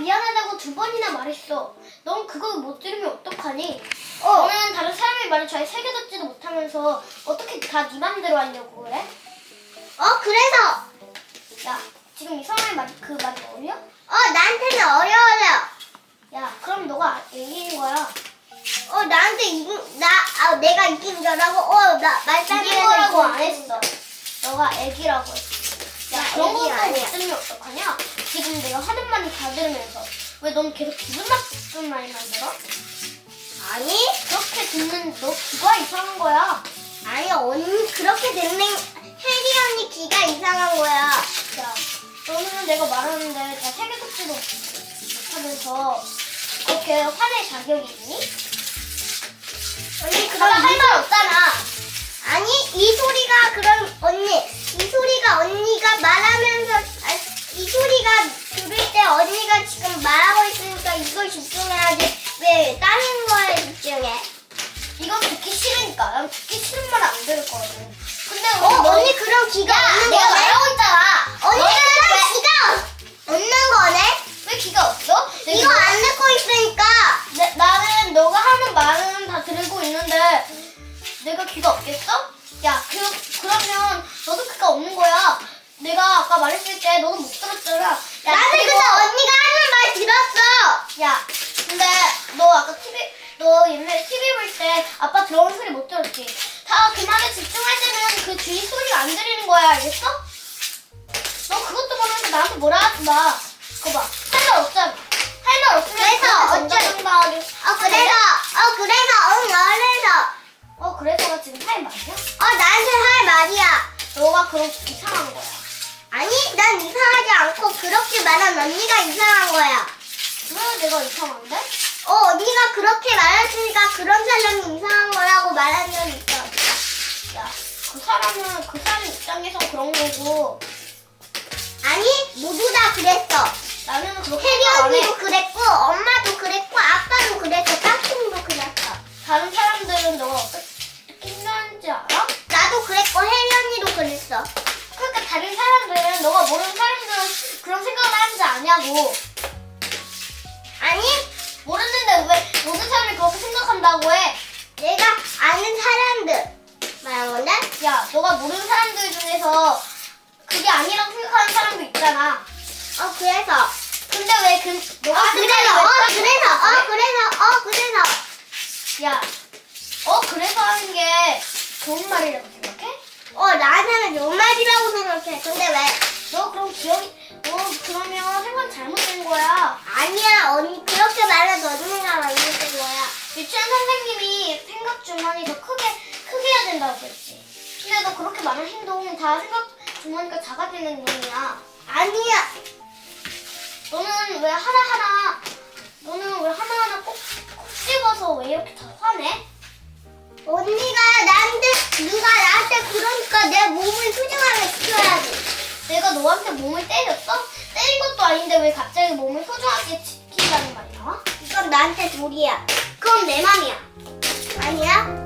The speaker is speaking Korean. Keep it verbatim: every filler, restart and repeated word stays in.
미안하다고 두 번이나 말했어. 넌 그거 못 들으면 어떡하니? 어. 너는 다른 사람의 말을 잘 새겨듣지도 못하면서 어떻게 다 네 맘대로 하려고 그래? 어, 그래서. 야, 지금 이 사람의 말, 그 말이 어려? 어, 나한테는 어려워요. 야, 그럼 너가 이기는 거야. 어, 나한테 이긴, 나, 아, 내가 이긴 거라고? 어, 나, 말단 이긴 거라고 안 했어. 너가 애기라고 했어. 야, 나 그런 애기 것도 아니야. 못 들으면 어떡하냐? 지금 내가 하는 말이 다 들으면서 왜 넌 계속 기분 나쁜 말만 들어? 아니, 그렇게 듣는 너 귀가 이상한 거야. 아니, 언니, 그렇게 듣는 혜리 언니 귀가 이상한 거야. 야, 너는 내가 말하는데 다 세계 듣지도 못하면서 그렇게 화낼 자격이 있니? 언니, 너가 그럼 할 말 없잖아. 아니, 이 소리가 그럼 언니, 이 소리가 언니가 말하면서, 아, 이 소리가 들을 때 언니가 지금 말하고 있으니까 이걸 집중해야지. 왜 다른 거에 집중해? 이건 듣기 싫으니까. 난 듣기 싫은 말 안 들을 거거든. 근데 어, 너, 언니 그럼 귀가 야, 없는 내가 거네? 말하고 있잖아. 언니 너는 그럼 귀가 없는 거네? 왜 귀가 없어? 이거 안 듣고 있으니까. 내, 나는 너가 하는 말은 다 들고 있는데 내가 귀가 없겠어? 야, 그, 그러면 너도 귀가 없는 거야. 내가 아까 말했을 때 너는 못 들었잖아. 야, 나는 그리고- 근데 언니가 하는 말 들었어. 야, 근데 너 아까 티비, 너 옛날에 티비 볼 때 아빠 들어오는 소리 못 들었지? 다 그 말에 집중할 때는 그 주위 소리가 안 들리는 거야, 알겠어? 너 그것도 모르면서 나한테 뭐라 하지 마. 그거 봐, 할 말 없잖아. 할 말 없으면 그래서 정당당하게. 어, 그래서, 어, 그래서, 응, 그래서. 어, 그래서가 지금 할 말이야? 어, 나한테 할 말이야. 너가 그럼 이상한 거야. 아니, 난 이상하지 않고 그렇게 말한 언니가 이상한 거야. 왜 내가 이상한데? 어, 언니가 그렇게 말했으니까 그런 사람이 이상한 거라고 말한 적 있어. 야, 그 사람은 그 사람 입장에서 그런 거고 아니, 모두 다 그랬어. 나는 그렇게 혜리 생각 안 해. 언니도 그랬고, 엄마도 그랬고, 아빠도 그랬어. 깍꿍도 그랬어. 다른 사람들은 너가 어떻게 생각하는지 알아? 나도 그랬고, 혜리 언니도 그랬어. 그러니까 다른 사람들은 너가 모르는 사람들은 그런 생각을 하는지 아냐고. 아니, 모르는데 왜 모든 사람이 그렇게 생각한다고 해? 내가 아는 사람들 말한 건데? 야, 너가 모르는 사람들 중에서 그게 아니라고 생각하는 사람도 있잖아. 어, 그래서. 근데 왜 그 너가 어, 생각이 그래서, 왜 어, 그렇게 그래서, 어, 생각해? 그래서, 어, 그래서. 야, 어 그래서 하는 게 좋은 말이라고 생각해? 어, 나한테는 좋은 말이라고 생각해. 근데 왜? 너 그럼 기억이 너 그러면 생각 잘못된 거야. 아니야, 언니, 그렇게 말해도 언니가 만든 거야. 유치원 선생님이 생각 주머니 더 크게 크게 해야 된다고 그랬지. 근데 너 그렇게 많은 행동 다 생각 주머니가 작아지는 행동이야. 아니야. 너는 왜 하나하나 너는 왜 하나하나 꼭, 꼭 집어서 왜 이렇게 다 화내? 언니가 나한테, 누가 나한테 그러니까 내 몸을 소중하게 지켜야지. 내가 너한테 몸을 때렸어? 때린 것도 아닌데 왜 갑자기 몸을 소중하게 지킨다는 말이 나와? 이건 나한테 돌이야. 그건 내 맘이야. 아니야?